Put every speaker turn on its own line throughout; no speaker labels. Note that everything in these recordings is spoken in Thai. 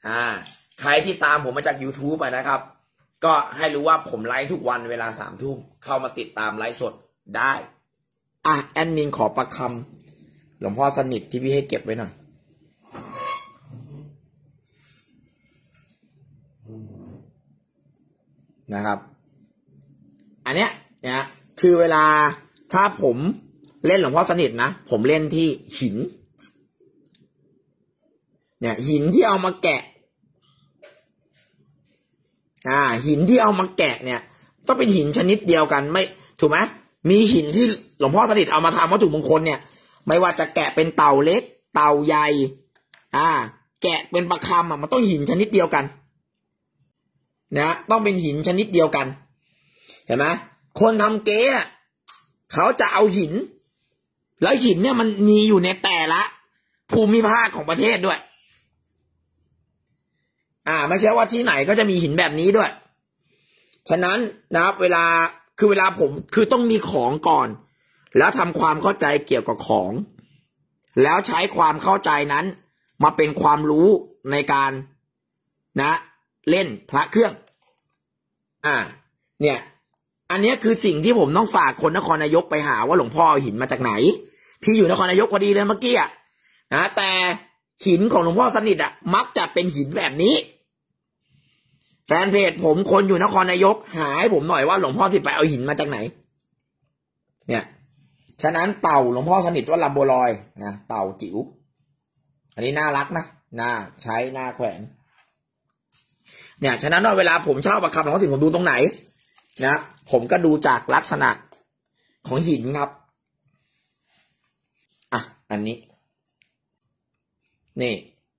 ใครที่ตามผมมาจาก YouTube นะครับก็ให้รู้ว่าผมไลฟ์ทุกวันเวลา3 ทุ่มเข้ามาติดตามไลฟ์สดได้แอดมินขอประคำหลวงพ่อสนิทที่พี่ให้เก็บไว้หน่อยนะครับอันเนี้ยนะคือเวลาถ้าผมเล่นหลวงพ่อสนิทนะผมเล่นที่หินเนี่ยหินที่เอามาแกะหินที่เอามาแกะเนี่ยต้องเป็นหินชนิดเดียวกันไม่ถูกไหมมีหินที่หลวงพ่อสนิทเอามาทำวัตถุมงคลเนี่ยไม่ว่าจะแกะเป็นเต่าเล็กเต่าใหญ่แกะเป็นประคำมันต้องหินชนิดเดียวกันนะต้องเป็นหินชนิดเดียวกันเห็นไหมคนทำเก๊เขาจะเอาหินแล้วหินเนี่ยมันมีอยู่ในแต่ละภูมิภาคของประเทศด้วยไม่ใช่ว่าที่ไหนก็จะมีหินแบบนี้ด้วยฉะนั้นนะครับเวลาผมคือต้องมีของก่อนแล้วทำความเข้าใจเกี่ยวกับของแล้วใช้ความเข้าใจนั้นมาเป็นความรู้ในการเล่นพระเครื่องเนี่ยอันนี้คือสิ่งที่ผมต้องฝากคนนครนายกไปหาว่าหลวงพ่อเอาหินมาจากไหนพี่อยู่นครนายกพอดีเลยเมื่อกี้แต่หินของหลวงพ่อสนิทมักจะเป็นหินแบบนี้แฟนเพจผมคนอยู่นครนายกหาให้ผมหน่อยว่าหลวงพ่อที่ไปเอาหินมาจากไหนเนี่ยฉะนั้นเต่าหลวงพ่อสนิทว่าลัมโบลอยเต่าจิ๋วอันนี้น่ารักนะน่าใช้น่าแขวนเนี่ยฉะนั้นว่าเวลาผมเช่าประคำหลวงพ่อสนิทผมดูตรงไหนผมก็ดูจากลักษณะของหินครับอันนี้นี่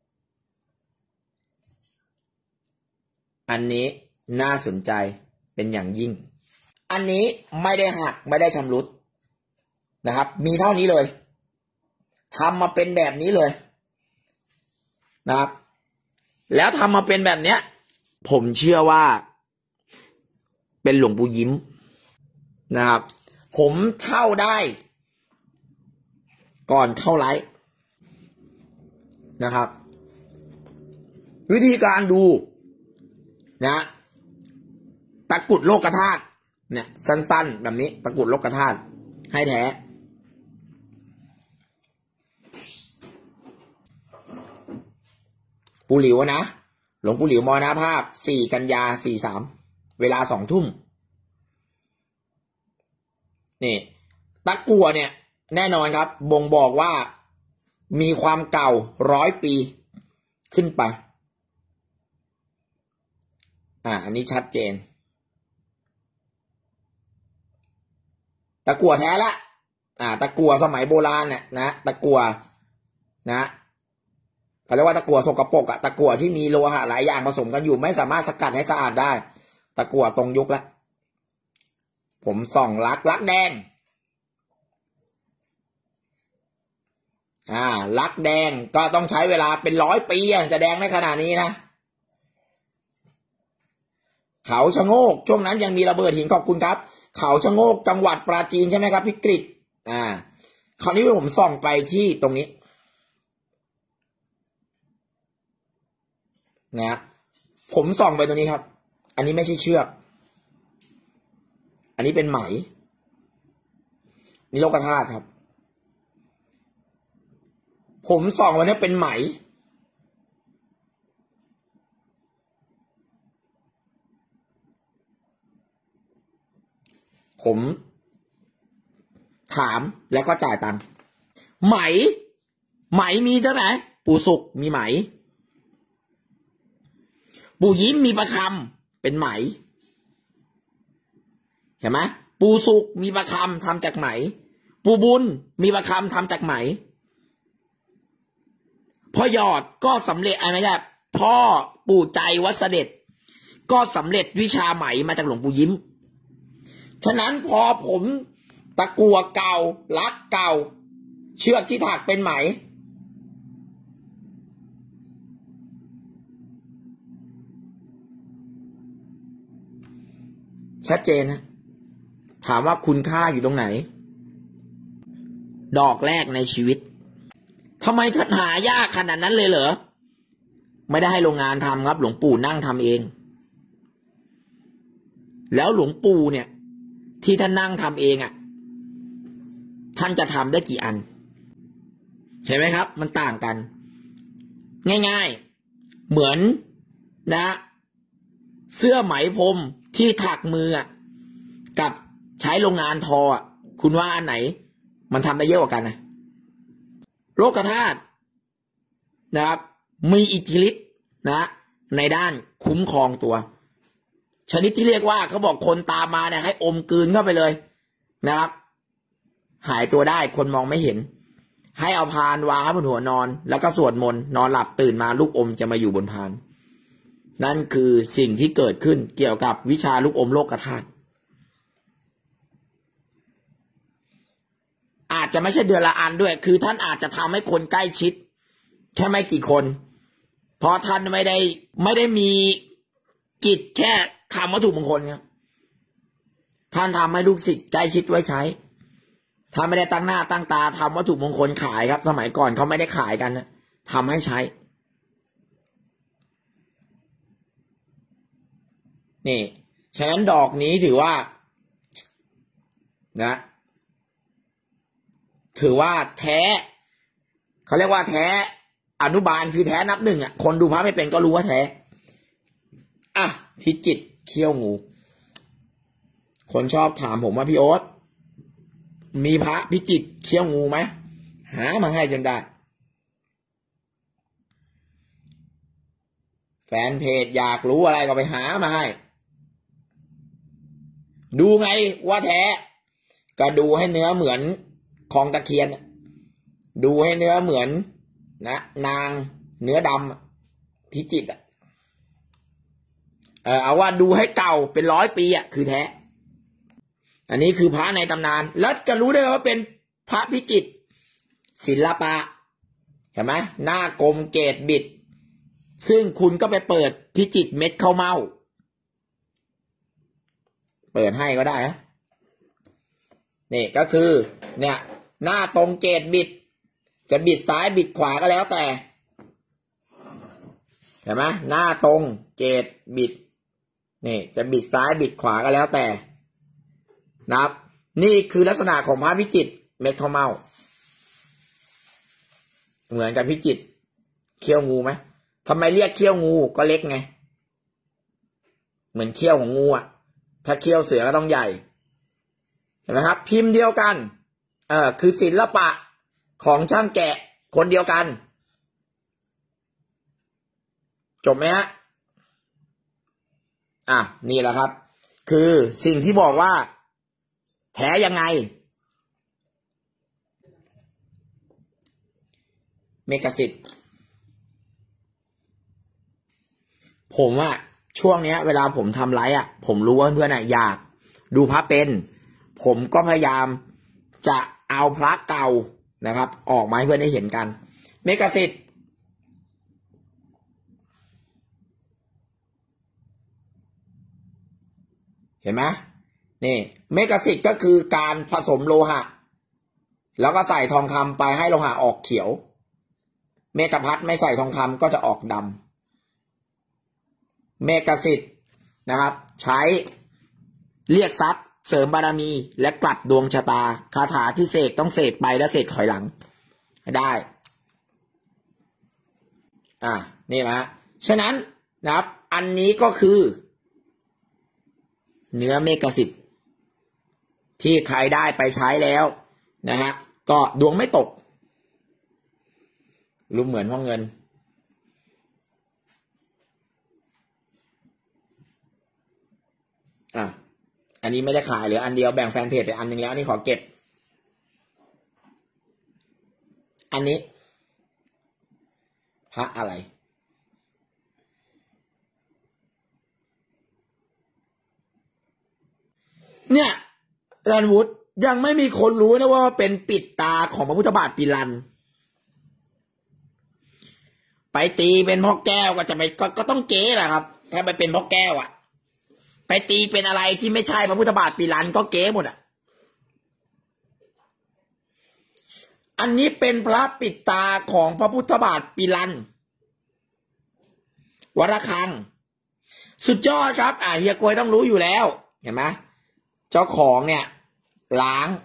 อันนี้น่าสนใจเป็นอย่างยิ่งอันนี้ไม่ได้หักไม่ได้ชำรุดนะครับมีเท่านี้เลยทำมาเป็นแบบนี้เลยนะครับแล้วทำมาเป็นแบบเนี้ยผมเชื่อว่าเป็นหลวงปู่ยิ้มนะครับผมเช่าได้ก่อนเข้าไลฟ์นะครับวิธีการดูตะกุดโลกธาตุเนี่ยสั้นๆแบบนี้ตะกุดโลกธาตุให้แท้ปู่หลิวนะหลวงปู่หลิวมรณภาพ4 กันยา 43เวลา2 ทุ่มนี่ตะกั่วเนี่ยแน่นอนครับบ่งบอกว่ามีความเก่า100 ปีขึ้นไปอันนี้ชัดเจนตะกั่วแท้ละตะกั่วสมัยโบราณเนี่ยตะกั่วเขาเรียกว่าตะกั่วสกปรกตะกั่วที่มีโลหะหลายอย่างผสมกันอยู่ไม่สามารถสกัดให้สะอาดได้ตะกั่วตรงยุคละผมส่องลักแดงลักแดงก็ต้องใช้เวลาเป็น100 ปีจะแดงได้ขนาดนี้นะเขาชะโงกช่วงนั้นยังมีระเบิดหินขอบคุณครับเขาชะโงกจังหวัดปราจีนใช่ไหมครับพี่กฤษคราวนี้ผมส่องไปที่ตรงนี้ผมส่องไปตรงนี้ครับอันนี้ไม่ใช่เชือกอันนี้เป็นไหมนี่โลกธาตุครับผมส่องวันนี้เป็นไหมผมถามแล้วก็จ่ายตังค์ไหมมีเท่าไหร่ปู่สุกมีไหมปู่ยิ้มมีประคำเป็นไหมเห็นไหมปู่สุกมีประคำทำจากไหมปู่บุญมีประคำทำจากไหมพ่อหยอดก็สำเร็จไม่ใช่พ่อปู่ใจวัดเสด็จก็สำเร็จวิชาไหมมาจากหลวงปู่ยิ้มฉะนั้นพอผมตะกั่วเก่าลักเก่าเชือกที่ถักเป็นไหมชัดเจนนะถามว่าคุณค่าอยู่ตรงไหนดอกแรกในชีวิตทำไมหายากขนาดนั้นเลยเหรอไม่ได้ให้โรงงานทำครับหลวงปู่นั่งทำเองแล้วหลวงปู่เนี่ยที่ท่านนั่งทำเองอ่ะท่านจะทำได้กี่อันใช่ไหมครับมันต่างกันง่ายๆเหมือนนะเสื้อไหมพรมที่ถักมือกับใช้โรงงานทอคุณว่าอันไหนมันทำได้เยอะกว่ากันนะโลกธาตุนะครับมีอิทธิฤทธิ์นะในด้านคุ้มครองตัวชนิดที่เรียกว่าเขาบอกคนตามมาเนี่ยให้อมกลืนเข้าไปเลยนะครับหายตัวได้คนมองไม่เห็นให้เอาพานวางบนหัวนอนแล้วก็สวดมนต์นอนหลับตื่นมาลูกอมจะมาอยู่บนพานนั่นคือสิ่งที่เกิดขึ้นเกี่ยวกับวิชาลูกอมโลกธาตุอาจจะไม่ใช่เดือนละอันด้วยคือท่านอาจจะทำให้คนใกล้ชิดแค่ไม่กี่คนเพราะท่านไม่ได้มีกิจแค่ทำวัตถุมงคลครับท่านทำให้ลูกศิษย์ใกล้ชิดไว้ใช้ถ้าไม่ได้ตั้งหน้าตั้งตาทำวัตถุมงคลขายครับสมัยก่อนเขาไม่ได้ขายกันนะทำให้ใช้นี่ฉะนั้นดอกนี้ถือว่านะถือว่าแท้เขาเรียกว่าแท้อนุบาลคือแท้นับหนึ่งคนดูพระไม่เป็นก็รู้ว่าแท้พิจิตรเขี้ยวงูคนชอบถามผมว่าพี่โอ๊ตมีพระพิจิตรเขี้ยวงูไหมหามาให้จนได้แฟนเพจอยากรู้อะไรก็ไปหามาให้ดูไงว่าแท้ก็ดูให้เนื้อเหมือนของตะเคียนดูให้เนื้อเหมือนนะนางเนื้อดำพิจิตรเอาว่าดูให้เก่าเป็น100 ปีคือแท้อันนี้คือพระในตำนานแล้วจะรู้ได้ว่าเป็นพระพิจิตรศิลปะเห็นไหมหน้ากลมเกศบิดซึ่งคุณก็ไปเปิดพิจิตรเม็ดข้าวเม่าเปิดให้ก็ได้นะนี่ก็คือเนี่ยหน้าตรงเกศบิดจะบิดซ้ายบิดขวาก็แล้วแต่เห็นไหมหน้าตรงเกศบิดนี่จะบิดซ้ายบิดขวาก็แล้วแต่นะครับนี่คือลักษณะของพระพิจิตรเม็ดข้าวเม่าเหมือนกับพิจิตรเขี้ยวงูไหมทำไมเรียกเขี้ยวงูก็เล็กไงเหมือนเขี้ยวของงูถ้าเขี้ยวเสือก็ต้องใหญ่เห็นไหมครับพิมพ์เดียวกันคือศิลปะของช่างแกะคนเดียวกันจบไหมฮะนี่แหละครับคือสิ่งที่บอกว่าแท้ยังไงเมกสิทธิ์ผมช่วงนี้เวลาผมทำไลฟ์ผมรู้ว่าเพื่อนอยากดูพระเป็นผมก็พยายามจะเอาพระเก่านะครับออกมาให้เพื่อนได้เห็นกันเมกสิทธิ์เห็นไหมนี่เมกสิทธิ์ก็คือการผสมโลหะแล้วก็ใส่ทองคำไปให้โลหะออกเขียวเมกพัทไม่ใส่ทองคำก็จะออกดำเมกสิทธิ์นะครับใช้เรียกทรัพย์เสริมบารมีและกลับดวงชะตาคาถาที่เสกต้องเสกไปและเสกถอยหลังได้นี่นะฉะนั้นนะครับอันนี้ก็คือเนื้อเมกสิทธิ์ที่ใครได้ไปใช้แล้วนะฮะก็ดวงไม่ตกรู้เหมือนห้องเงินอันนี้ไม่ได้ขายเหลืออันเดียวแบ่งแฟนเพจไปอันนึงแล้วอันนี้ขอเก็บอันนี้พระอะไรเนี่ยอาจารย์วุฒิยังไม่มีคนรู้นะว่าเป็นปิดตาของพระพุทธบาทปิลันไปตีเป็นพ่อแก้วก็จะไปก็ต้องเก๋แหละครับถ้าไปเป็นพ่อแก้วไปตีเป็นอะไรที่ไม่ใช่พระพุทธบาทปิลันก็เก๋หมดอันนี้เป็นพระปิดตาของพระพุทธบาทปิลันวัดระฆังสุดยอดครับเฮียกวยต้องรู้อยู่แล้วเห็นไหมเจ้าของเนี่ยล้าง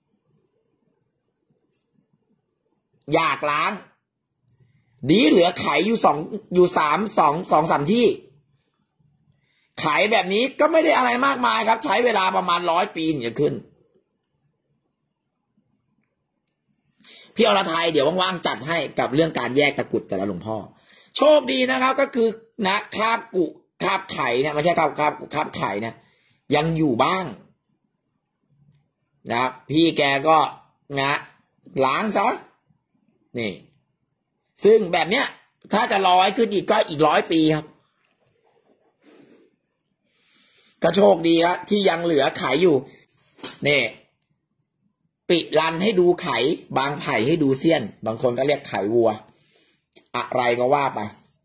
อยากล้างดีเหลือไขอยู่สามที่ไขแบบนี้ก็ไม่ได้อะไรมากมายครับใช้เวลาประมาณ100 ปีถึงจะขึ้นพี่อรไทยเดี๋ยวว่างๆจัดให้กับเรื่องการแยกตะกรุดแต่ละหลวงพ่อโชคดีนะครับก็คือนะคาบไข่เนี่ยไม่ใช่คาบไข่นะยังอยู่บ้างนะครับพี่แกก็นะล้างซะนี่ซึ่งแบบเนี้ยถ้าจะรอให้ขึ้นอีกก็อีก100 ปีครับก็โชคดีครับที่ยังเหลือไขอยู่นี่ปิรันให้ดูไขบางไผ่ให้ดูเสี้ยนบางคนก็เรียกไขวัวอะไรก็ว่าไป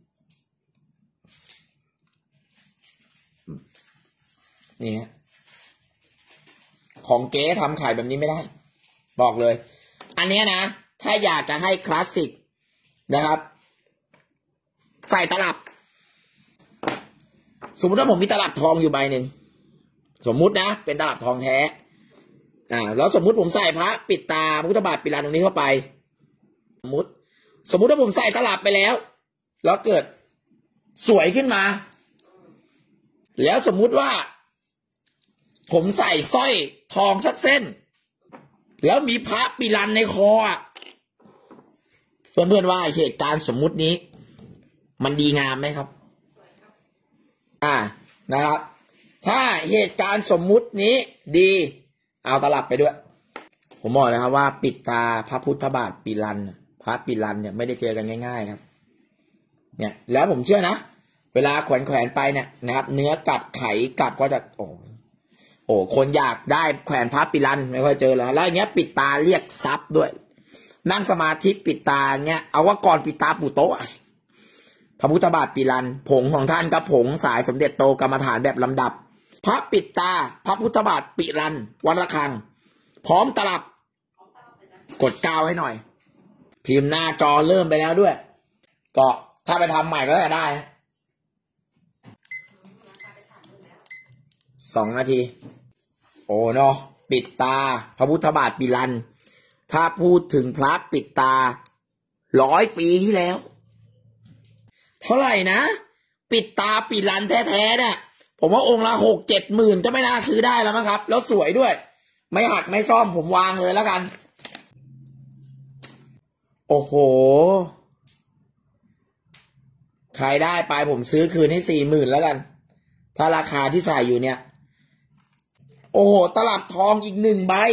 นี่ฮะของเก๊ทำไข่แบบนี้ไม่ได้บอกเลยอันนี้นะถ้าอยากจะให้คลาสสิกนะครับใส่ตลับสมมติว่าผมมีตลับทองอยู่ใบหนึ่งสมมุตินะเป็นตลับทองแท้แล้วสมมุติผมใส่พระปิดตาพุทธบาทปิรันตรงนี้เข้าไปสมมุติว่าผมใส่ตลับไปแล้วเกิดสวยขึ้นมาแล้วสมมุติว่าผมใส่สร้อยทองสักเส้นแล้วมีพระปิรันในคอเพื่อนๆว่าเหตุการณ์สมมุตินี้มันดีงามไหมครับนะครับถ้าเหตุการณ์สมมุตินี้ดีเอาตลับไปด้วยผมบอกนะครับว่าปิดตาพระพุทธบาทปิรันพระปิรันเนี่ยไม่ได้เจอกันง่ายๆครับเนี่ยแล้วผมเชื่อนะเวลาแขวนไปเนี่ยนะครับเนื้อกับไขกับก็จะโอ้คนอยากได้แขวนพระปิรันไม่ค่อยเจอแล้วอย่างเงี้ยปิดตาเรียกทรัพย์ด้วยนั่งสมาธิปิดตาเงี้ยเอาว่าก่อนปิดตาปู่โตะพระพุทธบาทปิรันผงของท่านกับผงสายสมเด็จโตกรรมฐานแบบลำดับพระปิดตาพระพุทธบาทปิรันวัดระฆังพร้อมตลับกด9ให้หน่อยพิมพ์หน้าจอเริ่มไปแล้วด้วยก็ถ้าไปทำใหม่ก็จะได้2 นาทีโอ้เนาะปิดตาพระพุทธบาทปิรันถ้าพูดถึงพระปิดตา100 ปีที่แล้วเท่าไหร่นะปิดตาปิรันแท้ๆเนี่ยผมว่าองค์ละ6-7 หมื่นจะไม่น่าซื้อได้แล้วมั้งครับแล้วสวยด้วยไม่หักไม่ซ่อมผมวางเลยแล้วกันโอ้โหใครได้ไปผมซื้อคืนให้40,000แล้วกันถ้าราคาที่ใส่อยู่เนี่ยโอ้โหตลับทองอีก1 ใบ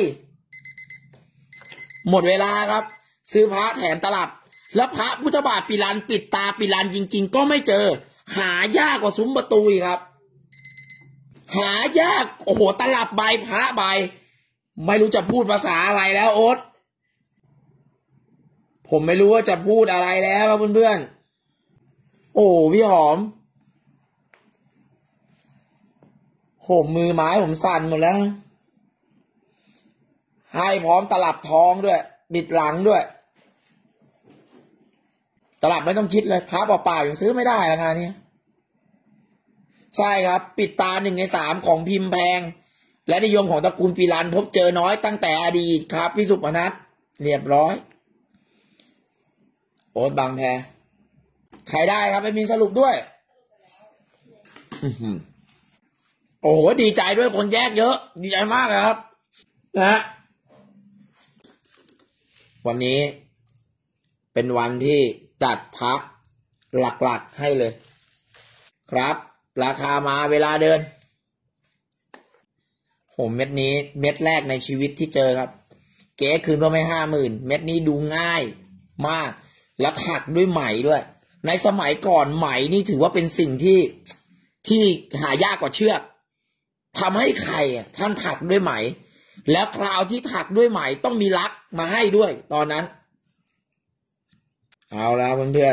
หมดเวลาครับซื้อพระแถมตลับแล้วพระพุทธบาทปิรันปิดตาปิรันจริงๆก็ไม่เจอหายากกว่าซุ้มประตูอีกครับหายากโอ้โหตลับใบพระใบไม่รู้จะพูดภาษาอะไรแล้วโอ๊ตผมไม่รู้ว่าจะพูดอะไรแล้วครับเพื่อนๆโอ้พี่หอมโหมือไม้ผมสั่นหมดแล้วให้พร้อมตลับทองด้วยบิดหลังด้วยตลับไม่ต้องคิดเลยพระเปล่าๆยังซื้อไม่ได้ราคานี้ใช่ครับปิดตา1 ใน 3ของพิมพ์แพงและนิยมของตระกูลปิรันพบเจอน้อยตั้งแต่อดีตครับพี่สุพนัทเรียบร้อยโอ๊ตบางแพใครได้ครับไม่มีสรุปด้วยโอ้โหดีใจด้วยคนแยกเยอะดีใจมากเลยครับนะวันนี้เป็นวันที่จัดพระหลักๆให้เลยครับราคามาเวลาเดินผมเม็ดนี้เม็ดแรกในชีวิตที่เจอครับเก๋คืนว่าไม่50,000เม็ดนี้ดูง่ายมากและถักด้วยไหมด้วยในสมัยก่อนไหมนี่ถือว่าเป็นสิ่งที่หายากกว่าเชือกทำให้ใครท่านถักด้วยไหมแล้วคราวที่ถักด้วยไหมต้องมีลักมาให้ด้วยตอนนั้นเอาแล้วเพื่อน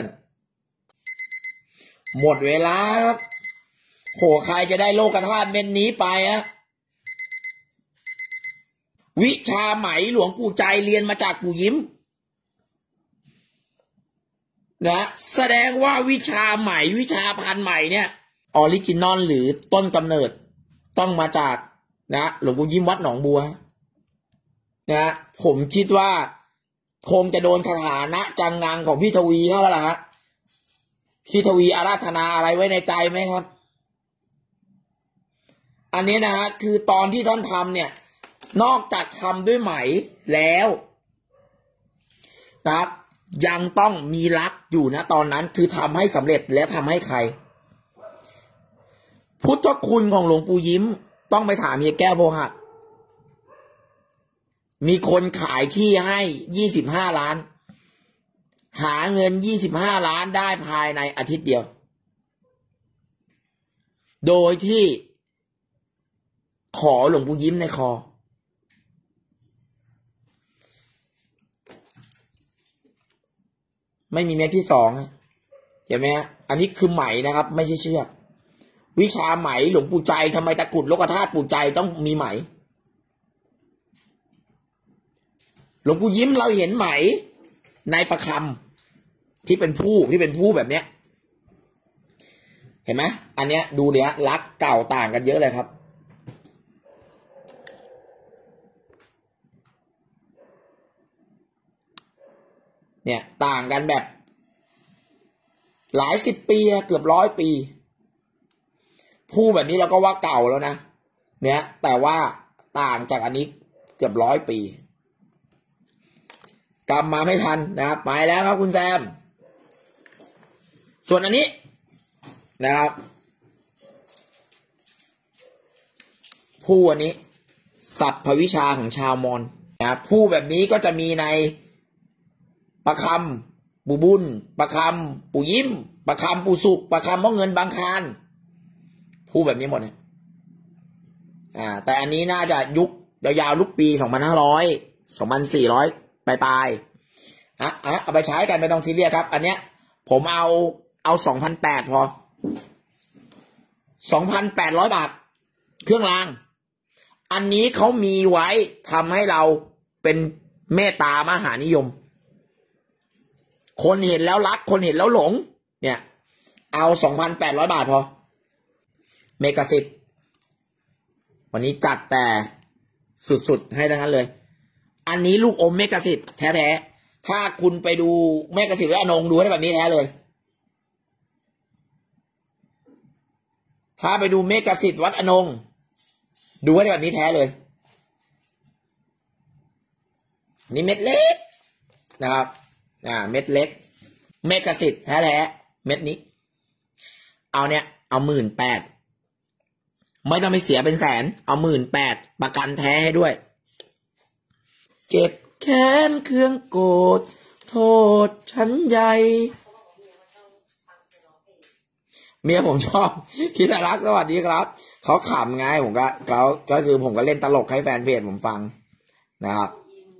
ๆหมดเวลาครับโหใครจะได้โลกธาตุเม็ดนี้ไปวิชาไหมหลวงปู่ใจเรียนมาจากปู่ยิ้มนะแสดงว่าวิชาใหม่วิชาพันธุ์ใหม่เนี่ยออริจินอลหรือต้นกำเนิดต้องมาจากนะหลวงปู่ยิ้มวัดหนองบัวนะผมคิดว่าคงจะโดนคาถานะจังงังของพี่ทวีเขาแล้วล่ะฮะพี่ทวีอาราธนาอะไรไว้ในใจไหมครับอันนี้นะฮะคือตอนที่ท่านทำเนี่ยนอกจากทำด้วยไหมแล้วนะครับยังต้องมีรักอยู่นะตอนนั้นคือทำให้สำเร็จและทำให้ใครพุทธคุณของหลวงปู่ยิ้มต้องไปถามเฮียแก้วโพหักมีคนขายที่ให้25 ล้านหาเงิน25 ล้านได้ภายในอาทิตย์เดียวโดยที่ขอหลวงปู่ยิ้มในคอไม่มีเม็ดที่สองเห็นไหมฮะอันนี้คือไหมนะครับไม่ใช่เชือกวิชาไหมหลวงปู่ใจทำไมตะกรุดโลกธาตุปู่ใจต้องมีไหมหลวงปู่ยิ้มเราเห็นไหมในประคำที่เป็นผู้แบบเนี้ยเห็นไหมอันเนี้ยดูเนี้ยลักเก่าต่างกันเยอะเลยครับเนี่ยต่างกันแบบหลายสิบปีเกือบ100 ปีผู้แบบนี้เราก็ว่าเก่าแล้วนะเนี่ยแต่ว่าต่างจากอันนี้เกือบ100 ปีกำมาไม่ทันนะครับไปแล้วครับคุณแซมส่วนอันนี้นะครับผู้อันนี้ศัพท์วิชาของชาวมอญนะครับผู้แบบนี้ก็จะมีในประคำปู่บุญประคำปู่ยิ้มประคำปู่สุขประคำพ่อเงินบางคารผู้แบบนี้หมดเนี่ยแต่อันนี้น่าจะยุคยาวๆลุกปี2500 2400ปลายเอาไปใช้กันไม่ต้องซีเรียสครับอันเนี้ยผมเอา2,800พอ2,800 บาทเครื่องรางอันนี้เขามีไว้ทำให้เราเป็นเมตตามหานิยมคนเห็นแล้วรักคนเห็นแล้วหลงเนี่ยเอา2,800 บาทพอเมกะสิทธิ์วันนี้จัดแต่สุดๆให้ทั้งนั้นเลยอันนี้ลูกอมเมกะสิทธิ์แท้ๆถ้าคุณไปดูเมกะสิทธิ์วัดอนงดูให้แบบนี้แท้เลยถ้าไปดูเมกะสิทธิ์วัดอนงดูให้แบบนี้แท้เลยนี่เม็ดเล็กนะครับเม็ดเล็กเมกะสิทธิ์แท้ๆเม็ดนี้เอาเนี่ยเอา18,000ไม่ต้องไปเสียเป็นแสนเอา18,000ประกันแท้ให้ด้วยเจ็บแค้นเครื่องโกรธโทษฉันใหญ่เมียผมชอบคิดรักสวัสดีครับเขาขำไงผมก็คือผมก็เล่นตลกให้แฟนเพจผมฟังนะครับ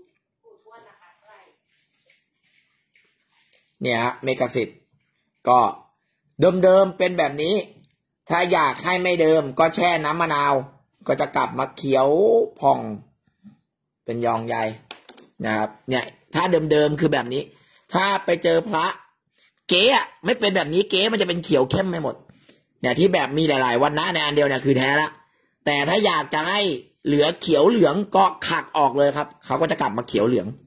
เนี่ยเมกะสิทธิ์ก็เดิมเป็นแบบนี้ถ้าอยากให้ไม่เดิมก็แช่น้ำมะนาวก็จะกลับมาเขียวผ่องเป็นยองใยนะครับเนี่ยถ้าเดิมคือแบบนี้ถ้าไปเจอพระเก๊ไม่เป็นแบบนี้เก๊มันจะเป็นเขียวเข้มไม่หมดเนี่ยที่แบบมีหลายๆวันนะในอันเดียวเนี่ยคือแท้ละแต่ถ้าอยากจะให้เหลือเขียวเหลืองก็ขัดออกเลยครับเขาก็จะกลับมาเขียวเหลือง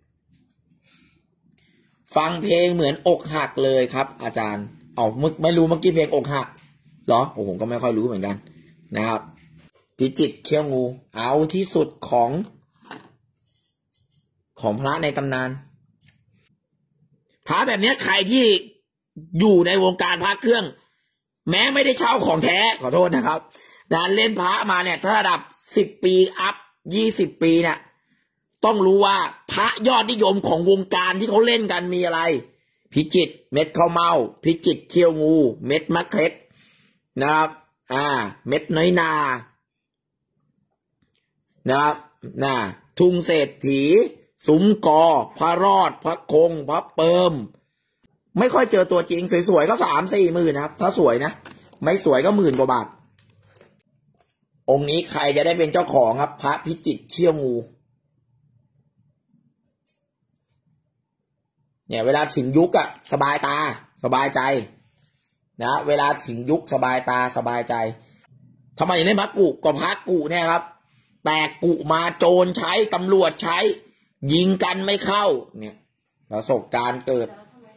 ฟังเพลงเหมือนอกหักเลยครับอาจารย์ไม่รู้เมื่อกี้เพลงอกหักเหรอผมก็ไม่ค่อยรู้เหมือนกันนะครับพิจิตรเขี้ยวงูเอาที่สุดของพระในตำนานพระแบบนี้ใครที่อยู่ในวงการพระเครื่องแม้ไม่ได้เช่าของแท้ขอโทษนะครับเล่นพระมาเนี่ยถ้าระดับ10 ปีอัพ20 ปีเนี่ยต้องรู้ว่าพระยอดนิยมของวงการที่เขาเล่นกันมีอะไรพิจิตรเม็ดข้าวเมาพิจิตรเขี้ยวงูเม็ดมะเขือนะครับเม็ดน้อยนานะครับทุ่งเศรษฐีสุมกอพระรอดพระคงพระเปิมไม่ค่อยเจอตัวจริงสวยๆก็3-4 หมื่นนะครับถ้าสวยนะไม่สวยก็10,000 กว่าบาทองค์นี้ใครจะได้เป็นเจ้าของครับพระพิจิตรเขี้ยวงูเนี่ยเวลาถึงยุคอะสบายตาสบายใจนะเวลาถึงยุคสบายตาสบายใจทำไมเล่นพระกุก็พระกุเนี่ยครับแตกกุมาโจรใช้ตำรวจใช้ยิงกันไม่เข้าเนี่ยประสบการณ์เกิด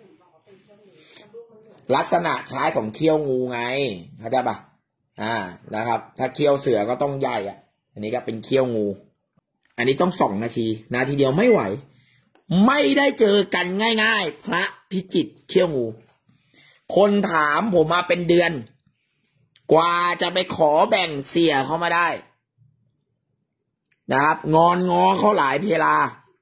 ลักษณะคล้ายของเขี้ยวงูไงเข้าใจปะนะครับถ้าเขี้ยวเสือก็ต้องใหญ่อ่ะอันนี้ก็เป็นเขี้ยวงูอันนี้ต้อง2 นาทีเดียวไม่ไหวไม่ได้เจอกันง่ายๆพระพิจิตรเขี้ยวงูคนถามผมมาเป็นเดือนกว่าจะไปขอแบ่งเสียเขามาได้นะครับงอนง้อเขาหลายเพลา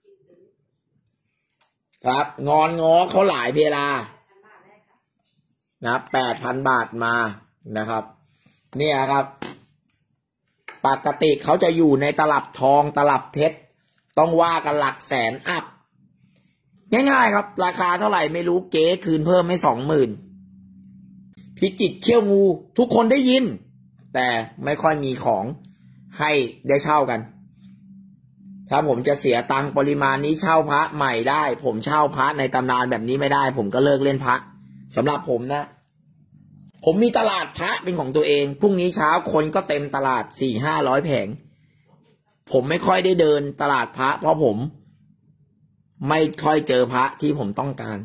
ครับงอนง้อเขาหลายเพลานะ8,000 บาทมานะครับเนี่ยครับปกติเขาจะอยู่ในตลับทองตลับเพชรต้องว่ากันหลักแสนอัพง่ายๆครับราคาเท่าไหร่ไม่รู้เก๊คืนเพิ่มให้20,000พิจิตรเขี้ยวงูทุกคนได้ยินแต่ไม่ค่อยมีของให้ได้เช่ากันถ้าผมจะเสียตังค์ปริมาณนี้เช่าพระใหม่ได้ผมเช่าพระในตำนานแบบนี้ไม่ได้ผมก็เลิกเล่นพระสำหรับผมนะผมมีตลาดพระเป็นของตัวเองพรุ่งนี้เช้าคนก็เต็มตลาด400-500 แผงผมไม่ค่อยได้เดินตลาดพระเพราะผมไม่ค่อยเจอพระที่ผมต้องการ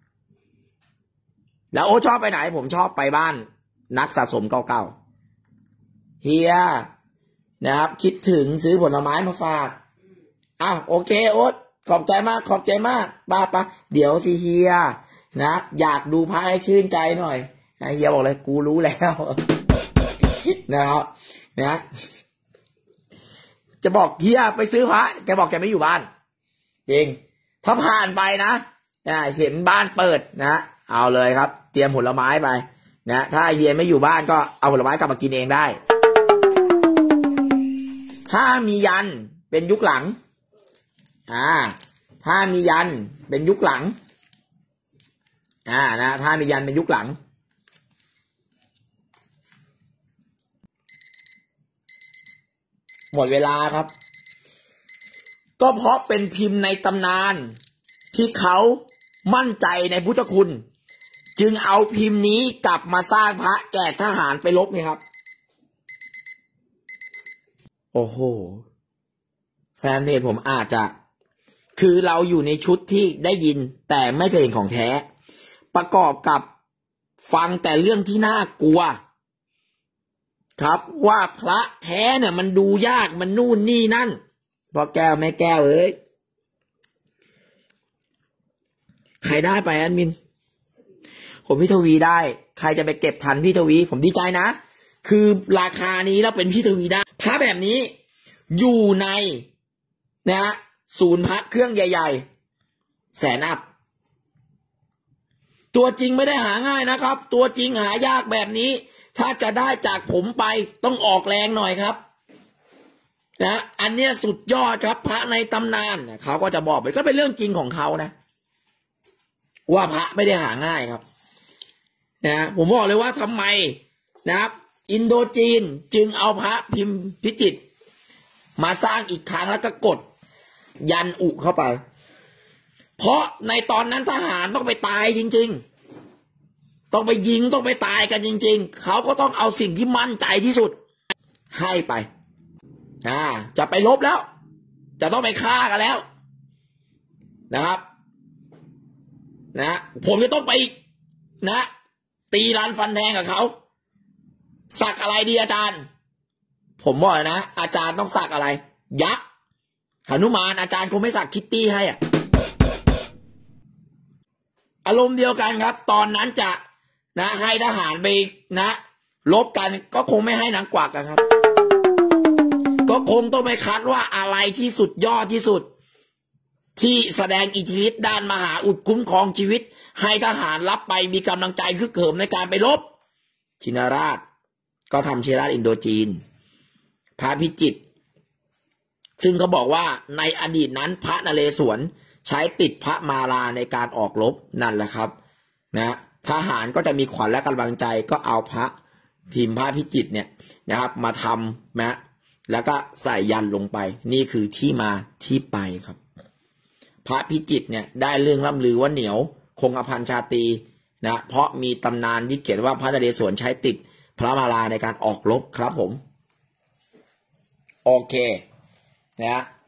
แล้วโอ้ชอบไปไหนผมชอบไปบ้านนักสะสมเก่าๆเฮียนะครับคิดถึงซื้อผลไม้มาฝากโอเคโอ๊ตขอบใจมากขอบใจมากป้าเดี๋ยวสิเฮียนะอยากดูพระให้ชื่นใจหน่อยเฮียบอกเลยกูรู้แล้วนะครับนะจะบอกเฮียไปซื้อพระแกบอกแกไม่อยู่บ้านจริงถ้าผ่านไปนะเห็นบ้านเปิดนะเอาเลยครับเตรียมผลไม้ไปนะถ้าเฮียไม่อยู่บ้านก็เอาผลไม้กลับมากินเองได้ถ้ามียันเป็นยุคหลังถ้ามียันเป็นยุคหลังนะถ้ามียันเป็นยุคหลังหมดเวลาครับก็เพราะเป็นพิมพ์ในตำนานที่เขามั่นใจในพุทธคุณจึงเอาพิมพ์นี้กลับมาสร้างพระแจกทหารไปรบไงครับโอ้โหแฟนเพจผมอาจจะคือเราอยู่ในชุดที่ได้ยินแต่ไม่เคยเห็นของแท้ประกอบกับฟังแต่เรื่องที่น่ากลัวครับว่าพระแท้เนี่ยมันดูยากมันนู่นนี่นั่นพอแก้วแม่แก้วเอ้ยใครได้ไปแอดมินผมพี่ทวีได้ใครจะไปเก็บทันพี่ทวีผมดีใจนะคือราคานี้แล้วเป็นพี่ทวีได้พระแบบนี้อยู่ในนะศูนย์พระเครื่องใหญ่ๆแสนอัพตัวจริงไม่ได้หาง่ายนะครับตัวจริงหายากแบบนี้ถ้าจะได้จากผมไปต้องออกแรงหน่อยครับนะอันเนี้ยสุดยอดครับพระในตำนานเขาก็จะบอกไปก็เป็นเรื่องจริงของเขานะว่าพระไม่ได้หาง่ายครับนะผมบอกเลยว่าทำไมนะครับอินโดจีนจึงเอาพระพิมพ์พิจิตรมาสร้างอีกครั้งแล้วก็กดยันอุเข้าไปเพราะในตอนนั้นทหารต้องไปตายจริงๆต้องไปยิงต้องไปตายกันจริงๆเขาก็ต้องเอาสิ่งที่มั่นใจที่สุดให้ไปจะไปลบแล้วจะต้องไปฆ่ากันแล้วนะครับนะผมจะต้องไปนะตีรันฟันแทงกับเขาสักอะไรดีอาจารย์ผมบอกนะอาจารย์ต้องสักอะไรยักษ์หนุมานอาจารย์คงไม่สักคิตตี้ให้อารมณ์เดียวกันครับตอนนั้นจะนะให้ทหารไปนะลบกันก็คงไม่ให้นางกวักครับก็คงต้องไปคัดว่าอะไรที่สุดยอดที่สุดที่แสดงอิทธิฤทธิ์ด้านมหาอุดคุ้มครองชีวิตให้ทหารรับไปมีกำลังใจคึกเขิมในการไปรบชินราชก็ทำชินราชอินโดจีนพระพิจิตรซึ่งเขาบอกว่าในอดีตนั้นพระนเรศวรใช้ติดพระมาลาในการออกรบนั่นแหละครับนะทหารก็จะมีขวัญและกำลังใจก็เอาพระพิมพ์พระพิจิตรเนี่ยนะครับมาทำนะแล้วก็ใส่ยันลงไปนี่คือที่มาที่ไปครับพระพิจิตรเนี่ยได้เรื่องล่ำลือว่าเหนียวคงกระพันชาตรีนะเพราะมีตำนานที่เขียนว่าพระนเรศวรใช้ติดพระมาลาในการออกรบครับผมโอเคนะ